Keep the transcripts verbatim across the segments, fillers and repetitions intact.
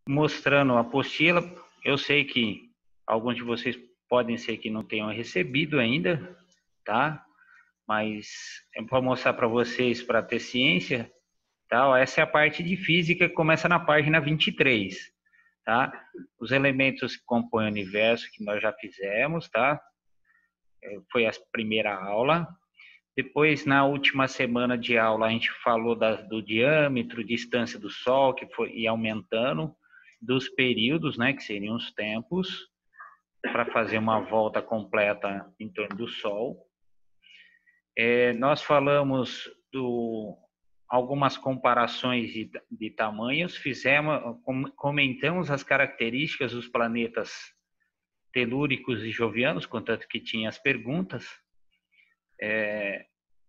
mostrando a apostila. Eu sei que alguns de vocês podem ser que não tenham recebido ainda, tá? Mas é para mostrar para vocês, para ter ciência, tá? Essa é a parte de física que começa na página vinte e três, tá? Os elementos que compõem o universo que nós já fizemos, tá? Foi a primeira aula. Depois, na última semana de aula, a gente falou da, do diâmetro, distância do Sol, que foi ia aumentando, dos períodos, né, que seriam os tempos, para fazer uma volta completa em torno do Sol. É, nós falamos do algumas comparações de, de tamanhos, fizemos, comentamos as características dos planetas telúricos e jovianos, contanto que tinha as perguntas. É,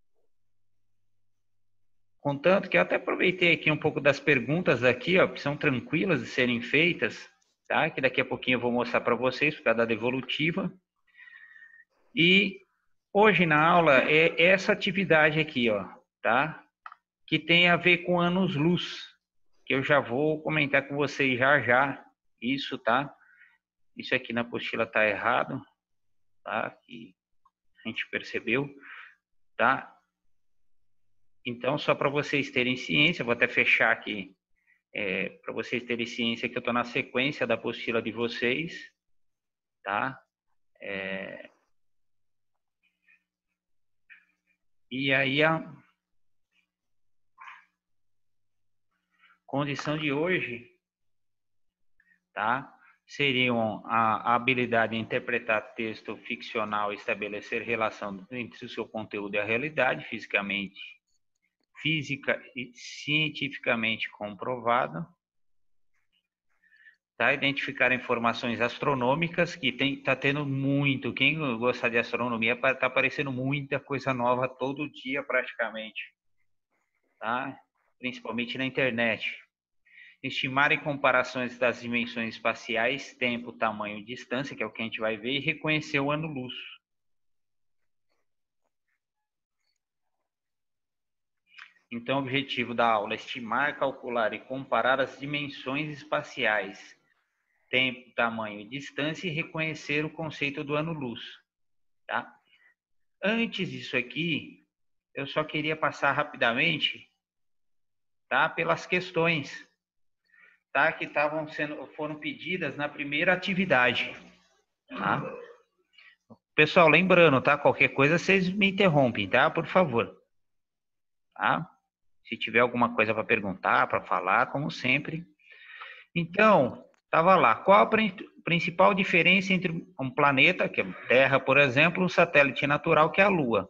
contanto que eu até aproveitei aqui um pouco das perguntas aqui, ó, que são tranquilas de serem feitas, tá? Que daqui a pouquinho eu vou mostrar para vocês, por causa da devolutiva. E hoje na aula é essa atividade aqui, ó, tá? Que tem a ver com anos-luz, que eu já vou comentar com vocês já já, isso, tá? Isso aqui na apostila tá errado, tá? Que a gente percebeu, tá? Então, só para vocês terem ciência, vou até fechar aqui, é, para vocês terem ciência que eu estou na sequência da apostila de vocês, tá? É, e aí a condição de hoje, tá? Seriam a, a habilidade de interpretar texto ficcional e estabelecer relação entre o seu conteúdo e a realidade, fisicamente, física e cientificamente comprovada. Tá? Identificar informações astronômicas, que tem, tá tendo muito. Quem gosta de astronomia, tá aparecendo muita coisa nova todo dia praticamente, tá? Principalmente na internet. Estimar em comparações das dimensões espaciais, tempo, tamanho e distância, que é o que a gente vai ver, e reconhecer o ano-luz. Então, o objetivo da aula é estimar, calcular e comparar as dimensões espaciais, tempo, tamanho e distância, e reconhecer o conceito do ano-luz, tá? Antes disso aqui, eu só queria passar rapidamente, tá, pelas questões, tá, que estavam sendo, foram pedidas na primeira atividade, tá? Pessoal, lembrando, tá, qualquer coisa vocês me interrompem, tá, por favor, tá? Se tiver alguma coisa para perguntar, para falar, como sempre. Então, estava lá, qual a principal diferença entre um planeta, que é a Terra, por exemplo, e um satélite natural, que é a Lua?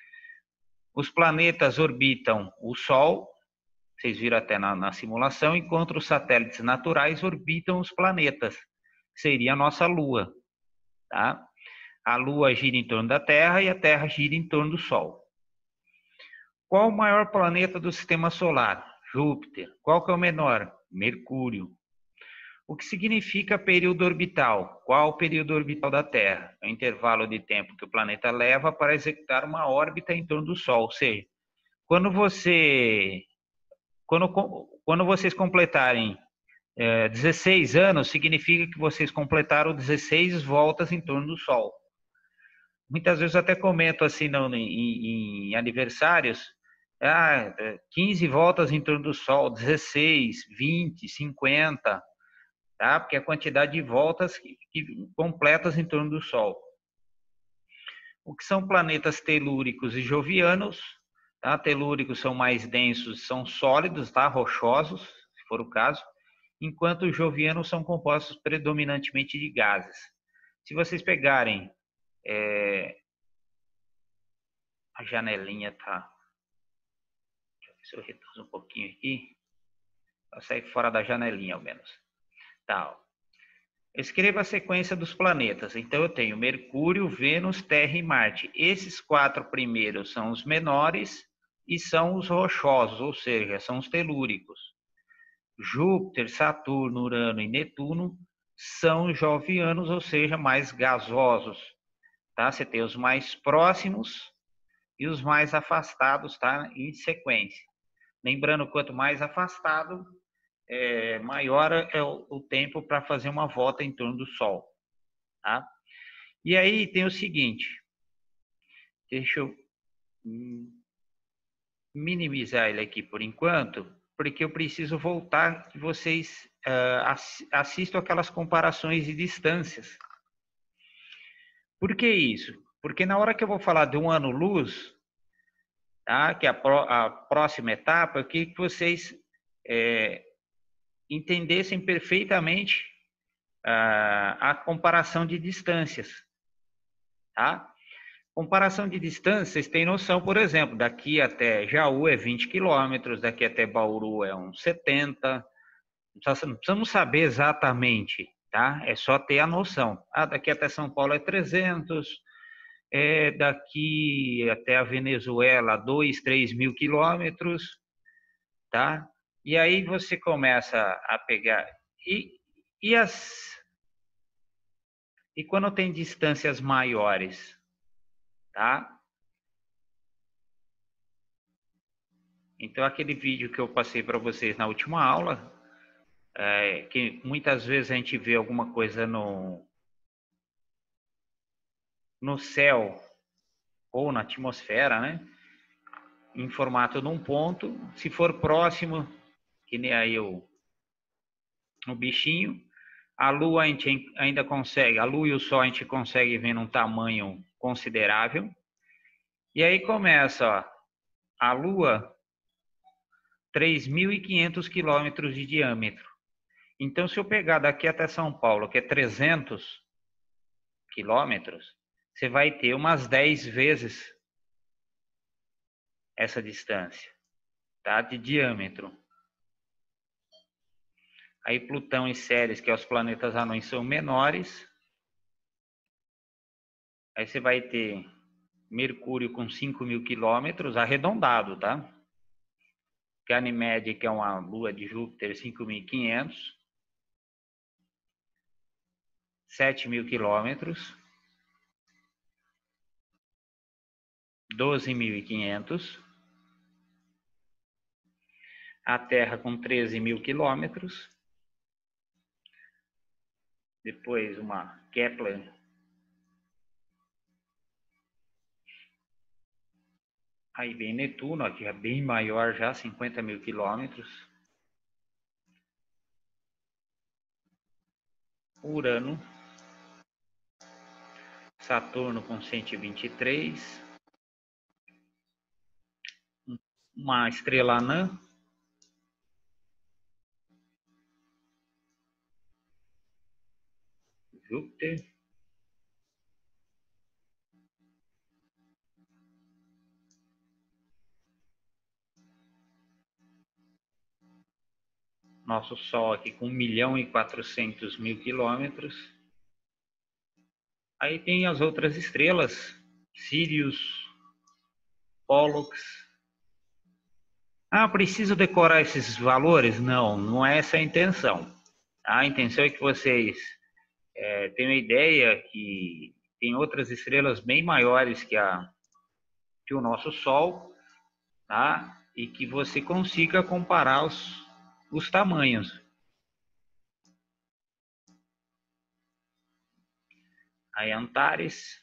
Os planetas orbitam o Sol, vocês viram até na, na simulação, enquanto os satélites naturais orbitam os planetas, que seria a nossa Lua, tá? A Lua gira em torno da Terra e a Terra gira em torno do Sol. Qual o maior planeta do Sistema Solar? Júpiter. Qual que é o menor? Mercúrio. O que significa período orbital? Qual o período orbital da Terra? É o intervalo de tempo que o planeta leva para executar uma órbita em torno do Sol. Ou seja, quando você, quando, quando vocês completarem é, dezesseis anos, significa que vocês completaram dezesseis voltas em torno do Sol. Muitas vezes eu até comento assim não, em, em aniversários, ah, quinze voltas em torno do Sol, dezesseis, vinte, cinquenta, tá? Porque é a quantidade de voltas que, que, completas em torno do Sol. O que são planetas telúricos e jovianos? Tá? Telúricos são mais densos, são sólidos, tá? Rochosos, se for o caso, enquanto os jovianos são compostos predominantemente de gases. Se vocês pegarem é, a janelinha, tá? Deixa eu ver se eu reduzo um pouquinho aqui, para sair fora da janelinha ao menos. Tá, ó. Escreva a sequência dos planetas. Então eu tenho Mercúrio, Vênus, Terra e Marte. Esses quatro primeiros são os menores e são os rochosos, ou seja, são os telúricos. Júpiter, Saturno, Urano e Netuno são jovianos, ou seja, mais gasosos. Tá? Você tem os mais próximos e os mais afastados, tá? Em sequência. Lembrando, quanto mais afastado, é, maior é o, o tempo para fazer uma volta em torno do Sol. Tá? E aí tem o seguinte, deixa eu minimizar ele aqui por enquanto, porque eu preciso voltar que vocês uh, assistam aquelas comparações de distâncias. Por que isso? Porque na hora que eu vou falar de um ano-luz, tá, que é a, pro, a próxima etapa, eu queria que vocês é, entendessem perfeitamente uh, a comparação de distâncias. Tá? Comparação de distâncias, vocês têm noção, por exemplo, daqui até Jaú é vinte quilômetros, daqui até Bauru é uns setenta. Não precisamos saber exatamente, tá? É só ter a noção. Ah, daqui até São Paulo é trezentos, é daqui até a Venezuela, dois, três mil quilômetros, tá? E aí você começa a pegar. E, e, as, e quando tem distâncias maiores, tá? Então, aquele vídeo que eu passei para vocês na última aula, é, que muitas vezes a gente vê alguma coisa no, no céu ou na atmosfera, né? Em formato de um ponto. Se for próximo, que nem aí o, o bichinho, a Lua a gente ainda consegue, a Lua e o Sol a gente consegue ver num tamanho considerável. E aí começa, ó, a Lua, três mil e quinhentos quilômetros de diâmetro. Então, se eu pegar daqui até São Paulo, que é trezentos quilômetros, você vai ter umas dez vezes essa distância, tá? De diâmetro. Aí Plutão e Ceres, que é os planetas anões, são menores. Aí você vai ter Mercúrio com cinco mil quilômetros, arredondado, tá? Ganímede, que é uma lua de Júpiter, cinco mil e quinhentos. sete mil quilômetros. doze mil e quinhentos. A Terra com treze mil quilômetros. Depois uma Kepler. Aí vem Netuno, aqui é bem maior já, cinquenta mil quilômetros. Urano. Saturno com cento e vinte e três. Uma estrela anã. Júpiter. Nosso Sol aqui com um milhão e quatrocentos mil quilômetros. Aí tem as outras estrelas, Sirius, Pollux. Ah, preciso decorar esses valores? Não, não é essa a intenção. A intenção é que vocês é, tenham ideia que tem outras estrelas bem maiores que, a, que o nosso Sol, tá? E que você consiga comparar os, os tamanhos. Aí Antares,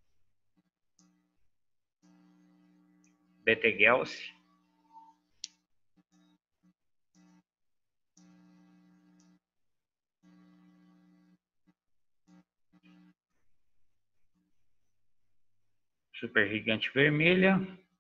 Betelgeuse, supergigante vermelha,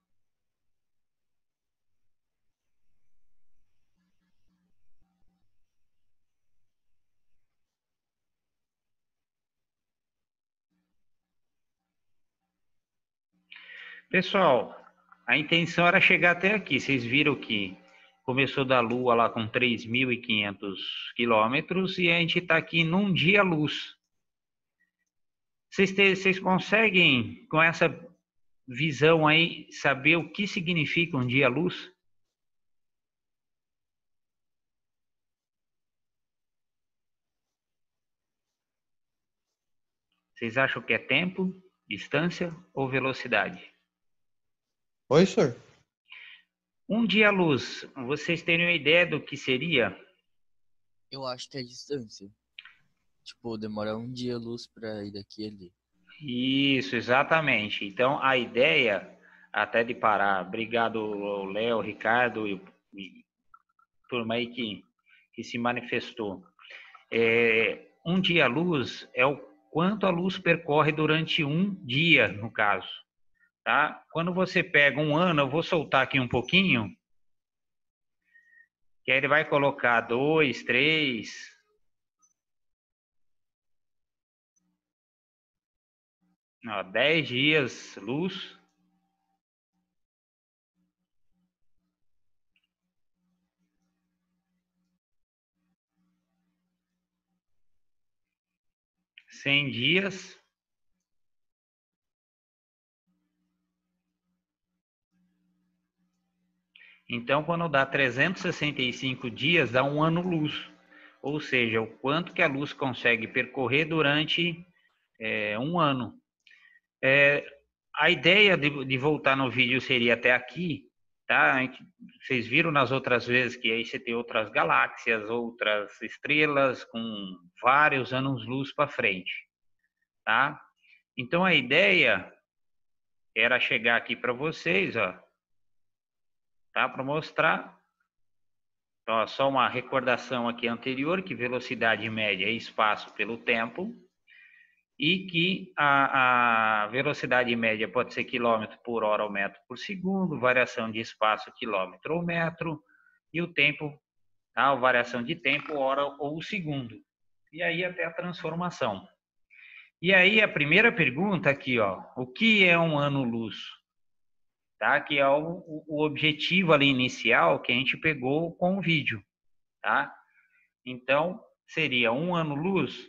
pessoal, a intenção era chegar até aqui. Vocês viram que começou da Lua lá com três mil e quinhentos quilômetros e a gente está aqui num dia-luz. Vocês, vocês conseguem, com essa visão aí, saber o que significa um dia-luz? Vocês acham que é tempo, distância ou velocidade? Oi, senhor. Um dia-luz, vocês terem uma ideia do que seria? Eu acho que é a distância. Tipo, demora um dia luz pra ir daqui e ali. Isso, exatamente. Então, a ideia, até de parar, obrigado, Léo, Ricardo e, e turma aí que, que se manifestou. É, um dia-luz é o quanto a luz percorre durante um dia, no caso. Tá? Quando você pega um ano, eu vou soltar aqui um pouquinho, que aí ele vai colocar dois, três, ó, dez dias luz. cem dias. Então, quando dá trezentos e sessenta e cinco dias, dá um ano-luz. Ou seja, o quanto que a luz consegue percorrer durante é, um ano. É, a ideia de, de voltar no vídeo seria até aqui, tá? Vocês viram nas outras vezes que aí você tem outras galáxias, outras estrelas com vários anos-luz para frente, tá? Então, a ideia era chegar aqui para vocês, ó, tá? Para mostrar. Então, ó, só uma recordação aqui anterior, que velocidade média é espaço pelo tempo, e que a, a velocidade média pode ser quilômetro por hora ou metro por segundo, variação de espaço quilômetro ou metro, e o tempo, tá? A variação de tempo, hora ou segundo. E aí até a transformação. E aí a primeira pergunta aqui, ó, o que é um ano-luz? Tá? Que é o, o objetivo ali inicial que a gente pegou com o vídeo, tá? Então, seria um ano-luz,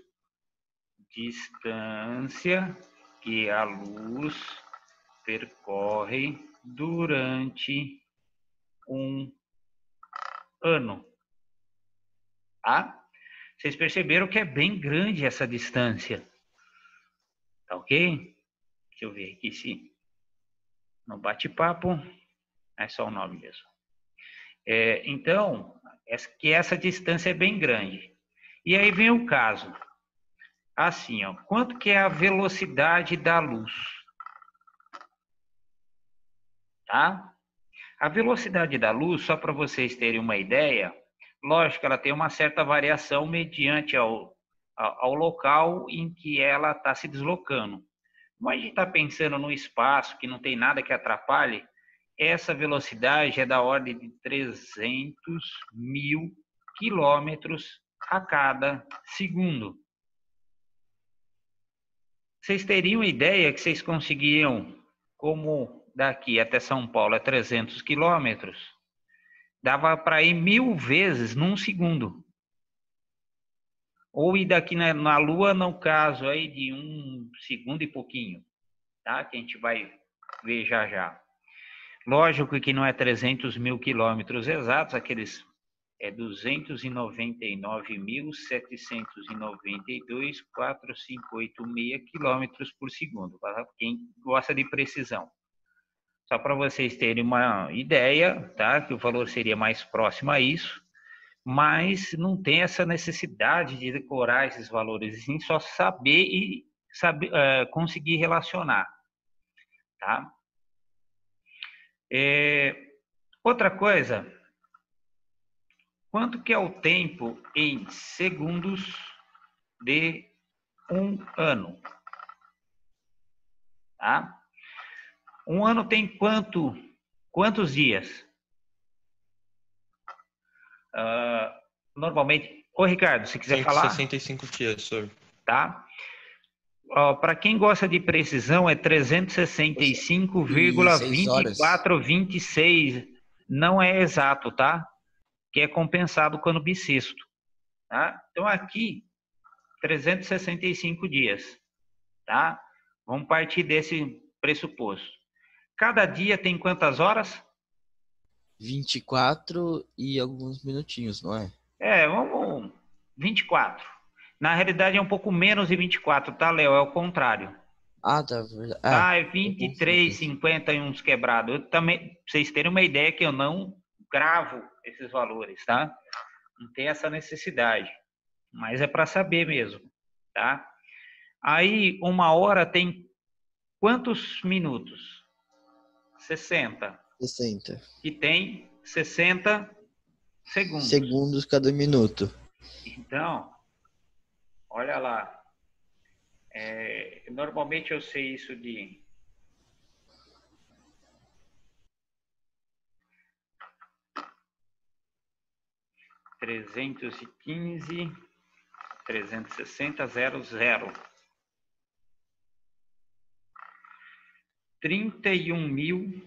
distância que a luz percorre durante um ano, tá? Vocês perceberam que é bem grande essa distância, tá ok? Deixa eu ver aqui se no bate-papo é só o nome mesmo. É, então, essa, que essa distância é bem grande. E aí vem o caso. Assim, ó, quanto que é a velocidade da luz? Tá? A velocidade da luz, só para vocês terem uma ideia, lógico, ela tem uma certa variação mediante ao, ao, ao local em que ela está se deslocando. Como a gente está pensando no espaço, que não tem nada que atrapalhe, essa velocidade é da ordem de trezentos mil quilômetros a cada segundo. Vocês teriam ideia que vocês conseguiam, como daqui até São Paulo é trezentos quilômetros, dava para ir mil vezes num segundo. Ou ir daqui na, na Lua, no caso aí de um segundo e pouquinho, tá? Que a gente vai ver já já. Lógico que não é trezentos mil quilômetros exatos, aqueles é duzentos e noventa e nove mil, setecentos e noventa e dois, quatrocentos e cinquenta e oito quilômetros por segundo, para quem gosta de precisão. Só para vocês terem uma ideia, tá? Que o valor seria mais próximo a isso, mas não tem essa necessidade de decorar esses valores, sim, só saber e saber, é, conseguir relacionar, tá? É, outra coisa, quanto que é o tempo em segundos de um ano? Tá? Um ano tem quanto, quantos dias? Uh, normalmente... Ô, Ricardo, se quiser falar... cento e sessenta e cinco dias, senhor. Tá? Uh, para quem gosta de precisão, é trezentos e sessenta e cinco vírgula vinte e quatro vinte e seis. Não é exato, tá? Que é compensado quando bissexto. Tá? Então, aqui, trezentos e sessenta e cinco dias. Tá? Vamos partir desse pressuposto. Cada dia tem quantas horas? vinte e quatro e alguns minutinhos, não é? É, vamos... vinte e quatro. Na realidade é um pouco menos de vinte e quatro, tá, Léo? É o contrário. Ah, tá verdade. Ah, é vinte e três, cinquenta e uns quebrados. Eu também, pra vocês terem uma ideia que eu não gravo esses valores, tá? Não tem essa necessidade. Mas é para saber mesmo, tá? Aí, uma hora tem quantos minutos? sessenta. sessenta. E tem sessenta segundos. Segundos cada minuto. Então, olha lá. É, normalmente eu sei isso de... trezentos e quinze, trezentos e sessenta, zero, zero. trinta e um mil.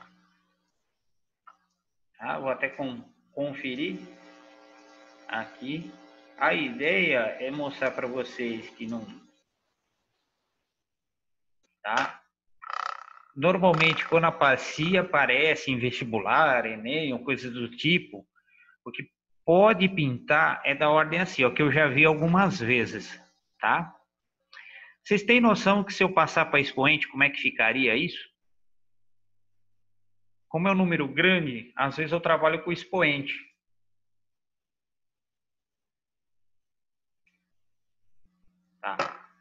Ah, vou até com, conferir aqui. A ideia é mostrar para vocês que não... Tá? Normalmente, quando a PASSI aparece em vestibular, Enem, ou coisas do tipo, o que pode pintar é da ordem assim, ó, que eu já vi algumas vezes, tá? Vocês têm noção que se eu passar para expoente, como é que ficaria isso? Como é um número grande, às vezes eu trabalho com expoente. Tá?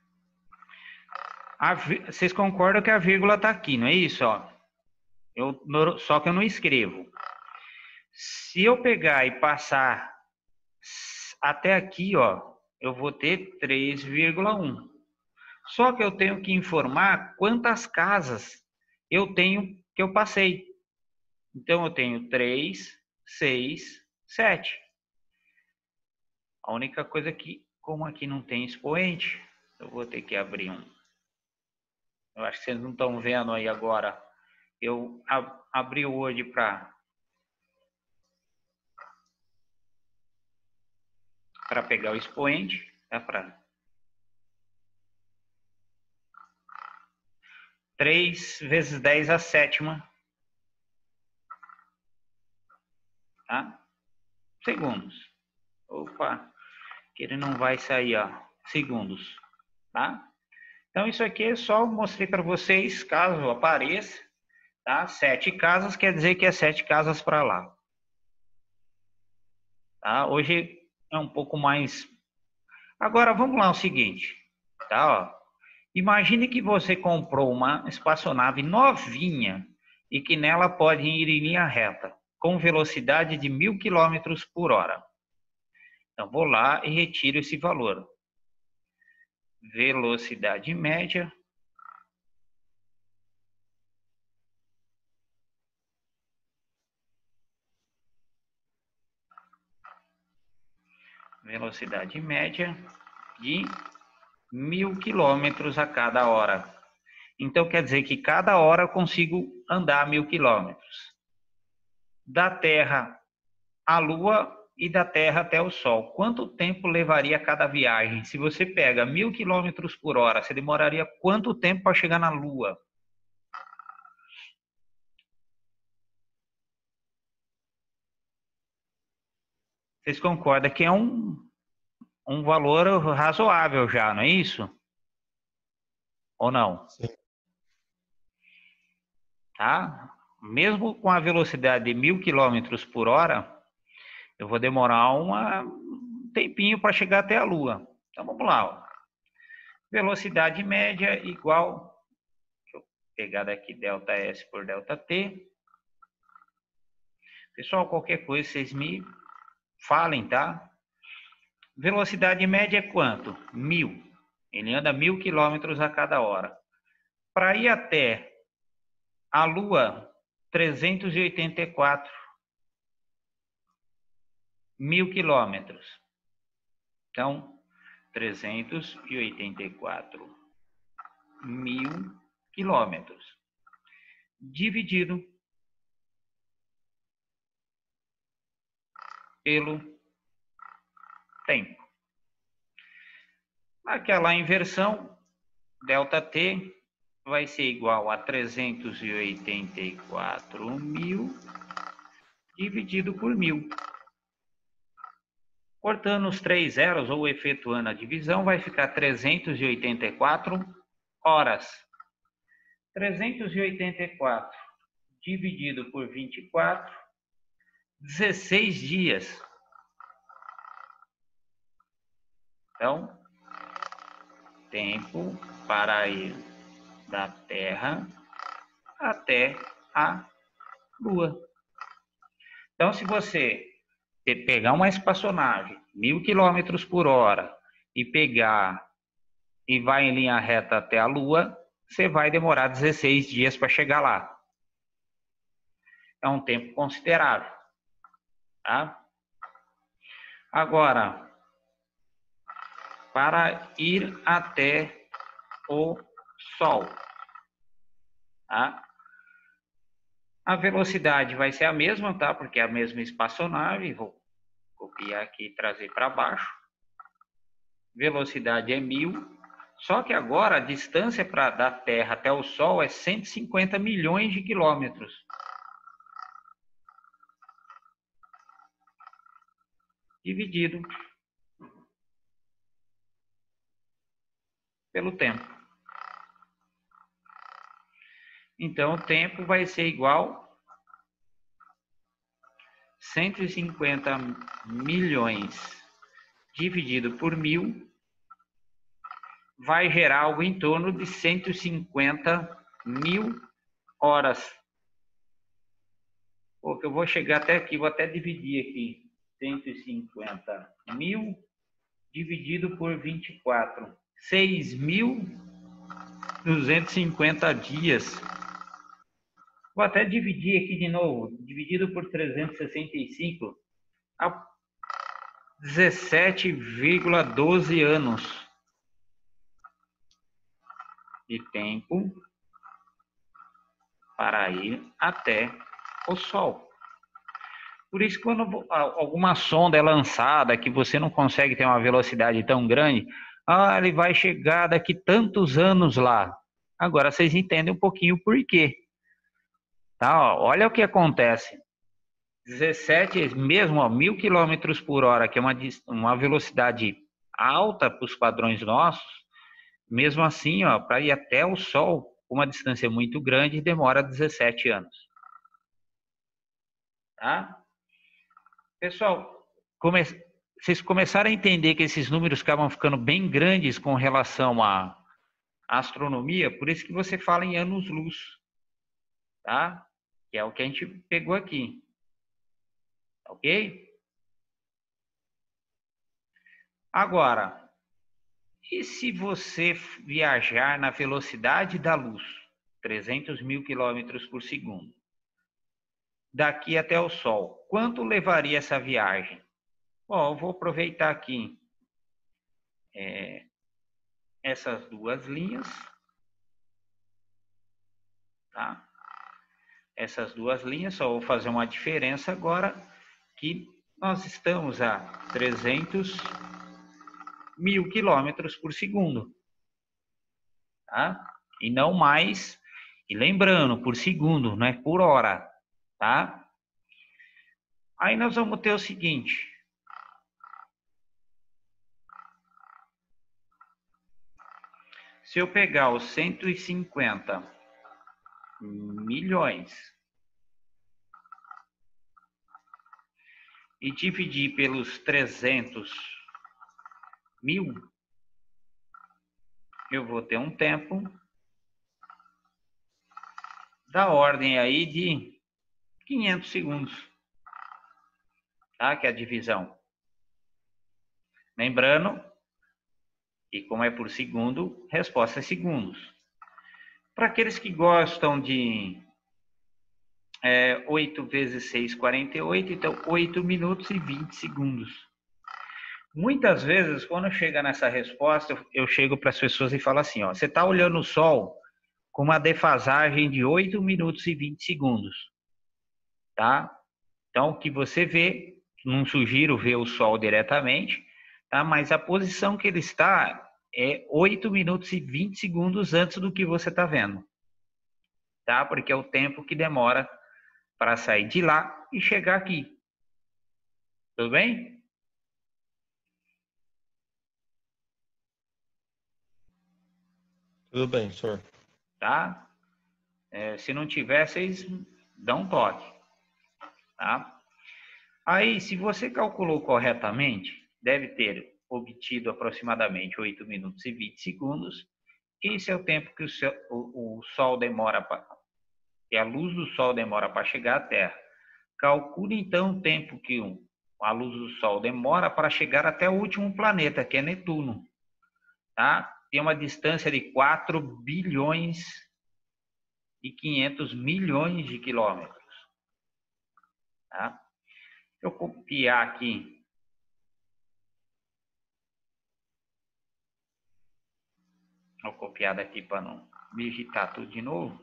A, vocês concordam que a vírgula está aqui, não é isso? Ó? Eu, só que eu não escrevo. Se eu pegar e passar até aqui, ó, eu vou ter três vírgula um. Só que eu tenho que informar quantas casas eu tenho que eu passei. Então, eu tenho três, seis, sete. A única coisa que, como aqui não tem expoente, eu vou ter que abrir um. Eu acho que vocês não estão vendo aí agora. Eu ab abri o Word para para pegar o expoente. Tá? Pra... três vezes dez a sétima. Tá? Segundos. Opa, que ele não vai sair, ó. Segundos. Tá? Então, isso aqui eu só mostrei para vocês, caso apareça. Tá? Sete casas quer dizer que é sete casas para lá. Tá? Hoje é um pouco mais... Agora, vamos lá o seguinte. Tá? Ó. Imagine que você comprou uma espaçonave novinha e que nela pode ir em linha reta, com velocidade de mil quilômetros por hora. Então, vou lá e retiro esse valor. Velocidade média. Velocidade média de mil quilômetros a cada hora. Então, quer dizer que cada hora eu consigo andar mil quilômetros. Da Terra à Lua e da Terra até o Sol. Quanto tempo levaria cada viagem? Se você pega mil quilômetros por hora, você demoraria quanto tempo para chegar na Lua? Vocês concordam que é um, um valor razoável já, não é isso? Ou não? Sim. Tá? Mesmo com a velocidade de mil quilômetros por hora, eu vou demorar uma, um tempinho para chegar até a Lua. Então vamos lá. Ó. Velocidade média igual, deixa eu pegar daqui delta S por delta T. Pessoal, qualquer coisa vocês me falem, tá? Velocidade média é quanto? Mil. Ele anda mil quilômetros a cada hora. Para ir até a Lua, trezentos e oitenta e quatro mil quilômetros. Então, trezentos e oitenta e quatro mil quilômetros dividido pelo tempo. Aquela inversão, delta T, vai ser igual a trezentos e oitenta e quatro mil dividido por mil. Cortando os três zeros ou efetuando a divisão, vai ficar trezentos e oitenta e quatro horas. trezentos e oitenta e quatro dividido por vinte e quatro, dezesseis dias. Então, tempo para ir da Terra até a Lua. Então, se você pegar uma espaçonave, mil quilômetros por hora, e pegar e vai em linha reta até a Lua, você vai demorar dezesseis dias para chegar lá. É um tempo considerável, tá? Agora, para ir até o Sol, tá? A velocidade vai ser a mesma, tá? Porque é a mesma espaçonave. Vou copiar aqui e trazer para baixo. Velocidade é mil. Só que agora a distância pra, da Terra até o Sol é cento e cinquenta milhões de quilômetros. Dividido pelo tempo. Então, o tempo vai ser igual a cento e cinquenta milhões dividido por mil, vai gerar algo em torno de cento e cinquenta mil horas. Pô, que eu vou chegar até aqui, vou até dividir aqui. cento e cinquenta mil dividido por vinte e quatro. seis mil duzentos e cinquenta dias. Vou até dividir aqui de novo. Dividido por trezentos e sessenta e cinco. A dezessete vírgula doze anos de tempo para ir até o Sol. Por isso, quando alguma sonda é lançada que você não consegue ter uma velocidade tão grande, ah, ele vai chegar daqui tantos anos lá. Agora vocês entendem um pouquinho o porquê. Tá, ó, olha o que acontece. dezessete, mesmo ó, mil quilômetros por hora, que é uma, uma velocidade alta para os padrões nossos, mesmo assim, ó, para ir até o Sol, uma distância muito grande, demora dezessete anos. Tá? Pessoal, come... vocês começaram a entender que esses números acabam ficando bem grandes com relação à astronomia, por isso que você fala em anos-luz, tá? Que é o que a gente pegou aqui. Ok? Agora, e se você viajar na velocidade da luz, trezentos mil quilômetros por segundo, daqui até o Sol, quanto levaria essa viagem? Bom, eu vou aproveitar aqui é, essas duas linhas, tá? Essas duas linhas, só vou fazer uma diferença agora, que nós estamos a trezentos mil quilômetros por segundo, tá? E não mais, e lembrando, por segundo, não é por hora, tá? Aí nós vamos ter o seguinte. Se eu pegar os cento e cinquenta milhões e dividir pelos trezentos mil, eu vou ter um tempo da ordem aí de quinhentos segundos, tá? Que é a divisão. Lembrando, e como é por segundo, resposta é segundos. Para aqueles que gostam de é, oito vezes seis, quarenta e oito, então oito minutos e vinte segundos. Muitas vezes, quando chega nessa resposta, eu, eu chego para as pessoas e falo assim, ó, você está olhando o Sol com uma defasagem de oito minutos e vinte segundos, tá? Então, o que você vê, não sugiro ver o Sol diretamente, tá? Mas a posição que ele está é oito minutos e vinte segundos antes do que você está vendo, tá? Porque é o tempo que demora para sair de lá e chegar aqui. Tudo bem? Tudo bem, senhor. Tá? É, se não tiver, vocês dão um toque. Tá? Aí, se você calculou corretamente, deve ter obtido aproximadamente oito minutos e vinte segundos. Esse é o tempo que o, céu, o, o Sol demora para, que a luz do Sol demora para chegar à Terra. Calcule então o tempo que a luz do Sol demora para chegar até o último planeta, que é Netuno. Tá? Tem uma distância de quatro bilhões e quinhentos milhões de quilômetros. Tá? Deixa eu copiar aqui. Vou copiar daqui para não digitar tudo de novo.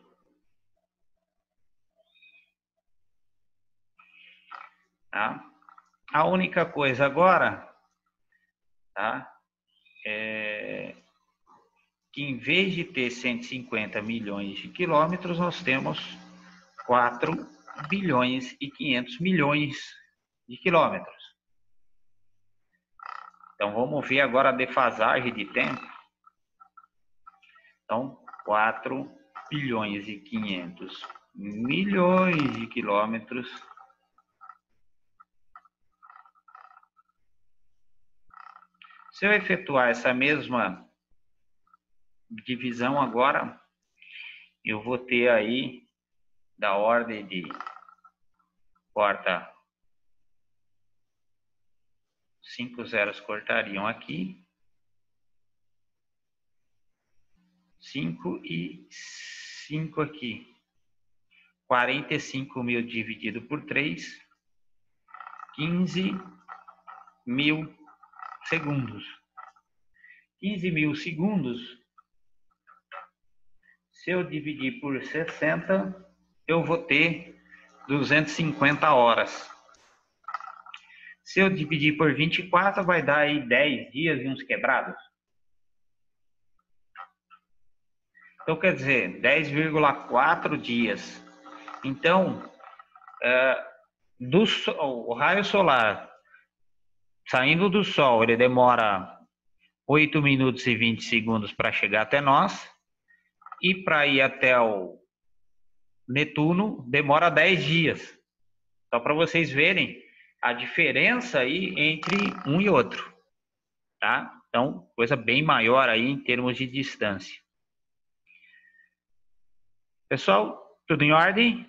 Tá? A única coisa agora, tá? É que em vez de ter cento e cinquenta milhões de quilômetros, nós temos quatro bilhões e quinhentos milhões de quilômetros. Então, vamos ver agora a defasagem de tempo. Então, quatro bilhões e quinhentos milhões de quilômetros. Se eu efetuar essa mesma divisão agora, eu vou ter aí da ordem de, corta, cinco zeros cortariam aqui, cinco e cinco aqui, quarenta e cinco mil dividido por três, quinze mil segundos. quinze mil segundos, se eu dividir por sessenta, eu vou ter duzentas e cinquenta horas. Se eu dividir por vinte e quatro, vai dar aí dez dias e uns quebrados. Então, quer dizer, dez vírgula quatro dias. Então, é, do sol, o raio solar saindo do Sol, ele demora oito minutos e vinte segundos para chegar até nós. E para ir até o Netuno, demora dez dias. Só para vocês verem a diferença aí entre um e outro. Tá? Então, coisa bem maior aí em termos de distância. Pessoal, tudo em ordem?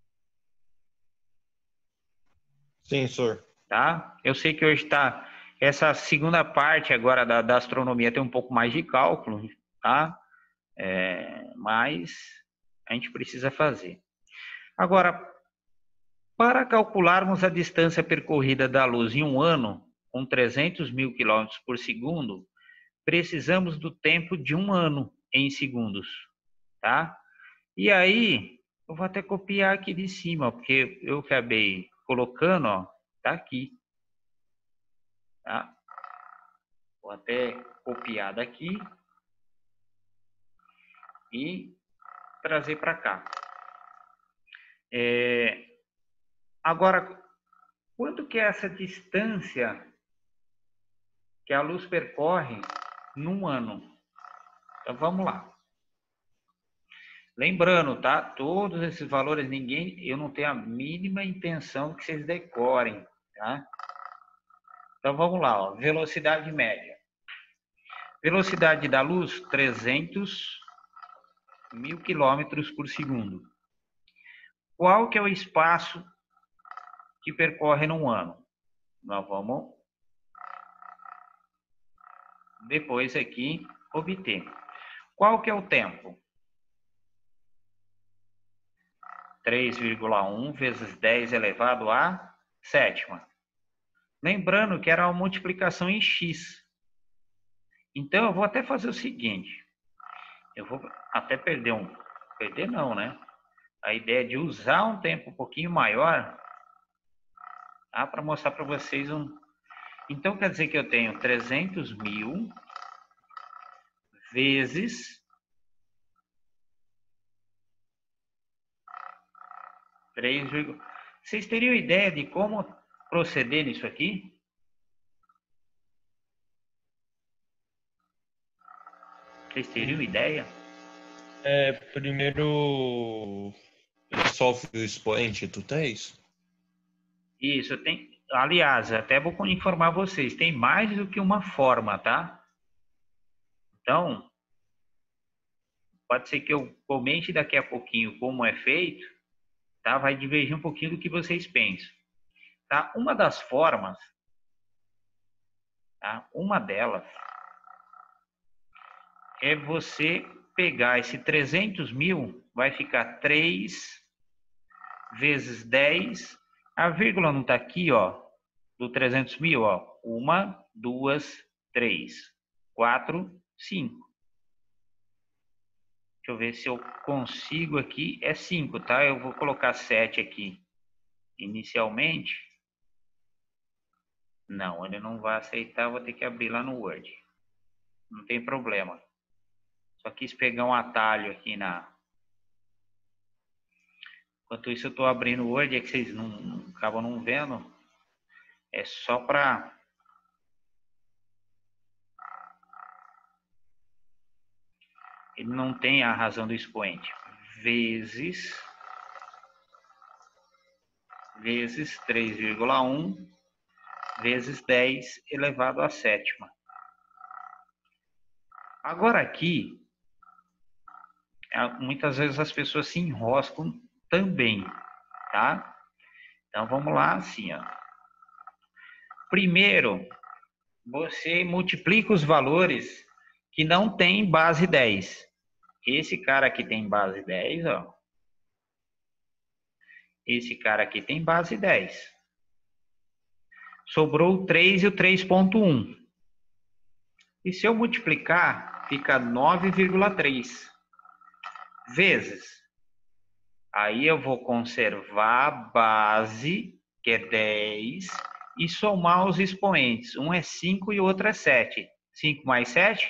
Sim, senhor. Tá? Eu sei que hoje está essa segunda parte agora da, da astronomia tem um pouco mais de cálculo, tá? É, mas a gente precisa fazer. Agora, para calcularmos a distância percorrida da luz em um ano, com trezentos mil quilômetros por segundo, precisamos do tempo de um ano em segundos, tá? E aí, eu vou até copiar aqui de cima, porque eu acabei colocando, ó, tá aqui. Tá? Vou até copiar daqui e trazer para cá. É, agora, quanto que é essa distância que a luz percorre num ano? Então, vamos lá. Lembrando, tá? Todos esses valores, ninguém, eu não tenho a mínima intenção que vocês decorem, tá? Então, vamos lá, ó. Velocidade média. Velocidade da luz, trezentos mil quilômetros por segundo. Qual que é o espaço que percorre num ano? Nós vamos depois aqui obter. Qual que é o tempo? três vírgula um vezes dez elevado a sétima. Lembrando que era uma multiplicação em x. Então, eu vou até fazer o seguinte. Eu vou até perder um... Perder não, né? A ideia de usar um tempo um pouquinho maior, tá? Para mostrar para vocês um... Então, quer dizer que eu tenho trezentos mil vezes três. Vocês teriam ideia de como proceder nisso aqui? Vocês teriam ideia? É, primeiro, resolve o expoente, tu tens? Isso, tem, aliás, até vou informar vocês, tem mais do que uma forma, tá? Então, pode ser que eu comente daqui a pouquinho como é feito, tá? Vai divergir um pouquinho do que vocês pensam, tá? Uma das formas, tá? Uma delas é você pegar esse trezentos mil, vai ficar três vezes dez, a vírgula não está aqui, ó, do trezentos mil, ó, uma, duas, três, quatro, cinco. Deixa eu ver se eu consigo aqui, é cinco, tá? Eu vou colocar sete aqui inicialmente. Não, ele não vai aceitar, vou ter que abrir lá no Word. Não tem problema. Só quis pegar um atalho aqui na... Enquanto isso eu estou abrindo o Word, é que vocês não, não acabam não vendo. É só para... Ele não tem a razão do expoente. Vezes... Vezes três vírgula um vezes dez elevado à sétima. Agora aqui, muitas vezes as pessoas se enroscam também, tá? Então vamos lá, assim, ó. Primeiro, você multiplica os valores que não tem base dez. Esse cara aqui tem base dez, ó. Esse cara aqui tem base dez. Sobrou o três e o três ponto um. E se eu multiplicar, fica nove vírgula três. Vezes. Aí eu vou conservar a base, que é dez, e somar os expoentes. Um é cinco e o outro é sete. cinco mais sete?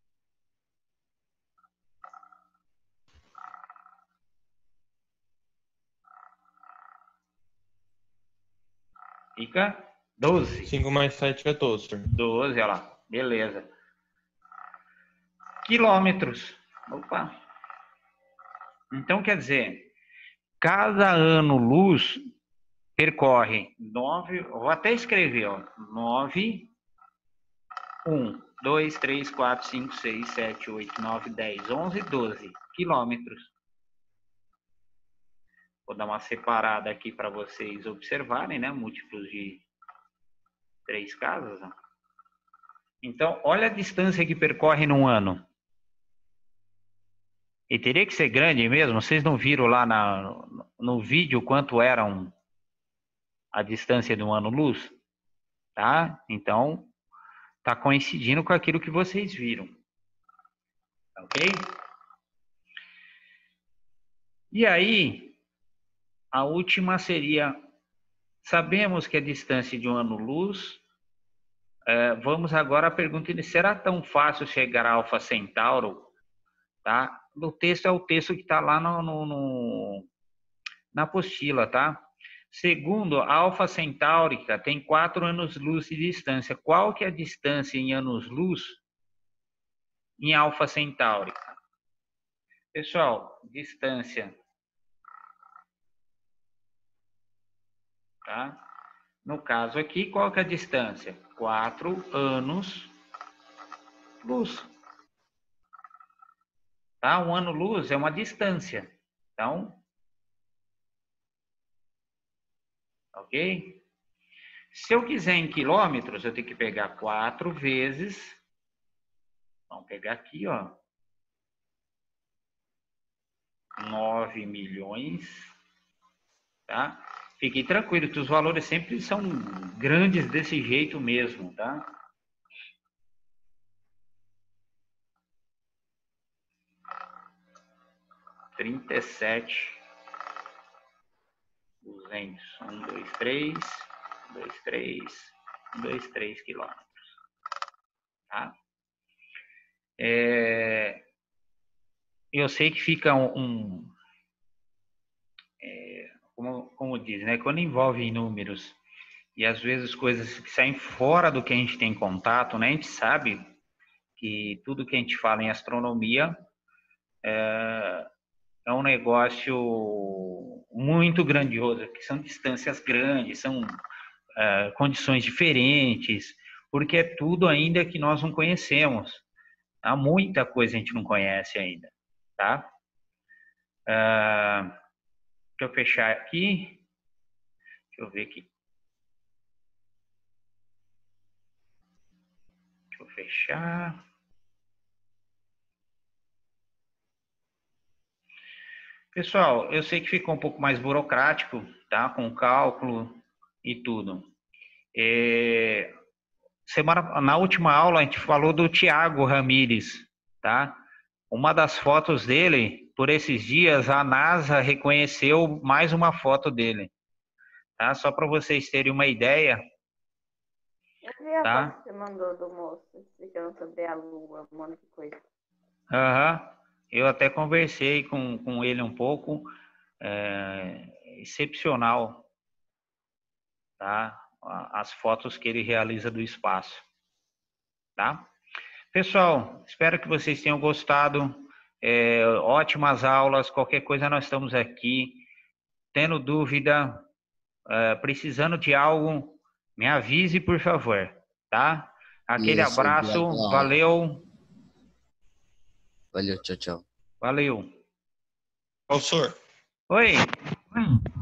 Fica doze. cinco mais sete é doze, senhor. doze, olha lá. Beleza. Quilômetros. Opa. Então, quer dizer, cada ano-luz percorre nove, vou até escrever, ó, nove, um, dois, três, quatro, cinco, seis, sete, oito, nove, dez, onze, doze quilômetros. Vou dar uma separada aqui para vocês observarem, né? Múltiplos de três casas. Ó. Então, olha a distância que percorre num ano. E teria que ser grande mesmo. Vocês não viram lá na, no vídeo quanto era um, a distância de um ano-luz? Tá? Então, tá coincidindo com aquilo que vocês viram. Ok? E aí, a última seria, sabemos que a distância de um ano-luz, é, vamos agora à pergunta, será tão fácil chegar a Alfa Centauro? Tá? O texto é o texto que está lá no, no, no, na apostila, tá? Segundo, a Alfa Centaurica tem quatro anos-luz de distância. Qual que é a distância em anos-luz em Alfa Centaurica? Pessoal, distância, tá? No caso aqui, qual que é a distância? quatro anos-luz. Tá? Um ano-luz é uma distância. Então, ok? Se eu quiser em quilômetros, eu tenho que pegar quatro vezes. Vamos pegar aqui, ó. nove milhões. Tá? Fiquem tranquilos que os valores sempre são grandes desse jeito mesmo, tá? trinta e sete, duzentos, um, dois, três, dois, três, dois, três quilômetros, tá? É, eu sei que fica um, um é, como, como diz, né? Quando envolve números e às vezes coisas que saem fora do que a gente tem contato, né? A gente sabe que tudo que a gente fala em astronomia é, é um negócio muito grandioso, que são distâncias grandes, são uh, condições diferentes, porque é tudo ainda que nós não conhecemos. Há muita coisa a gente não conhece ainda, tá? Uh, deixa eu fechar aqui. Deixa eu ver aqui. Deixa eu fechar. Pessoal, eu sei que ficou um pouco mais burocrático, tá? Com cálculo e tudo. É... Semana, na última aula a gente falou do Tiago Ramírez, tá? Uma das fotos dele, por esses dias, a NASA reconheceu mais uma foto dele, tá? Só para vocês terem uma ideia. Eu vi a tá? foto que você mandou do moço explicando sobre a Lua, um monte de coisa. Aham. Uhum. Eu até conversei com, com ele um pouco. É, excepcional, tá? As fotos que ele realiza do espaço, tá? Pessoal, espero que vocês tenham gostado. É, ótimas aulas. Qualquer coisa nós estamos aqui. Tendo dúvida, é, precisando de algo, me avise, por favor, tá? Aquele Isso, abraço. obrigado. Valeu. Valeu, tchau, tchau. Valeu. Professor. Oi.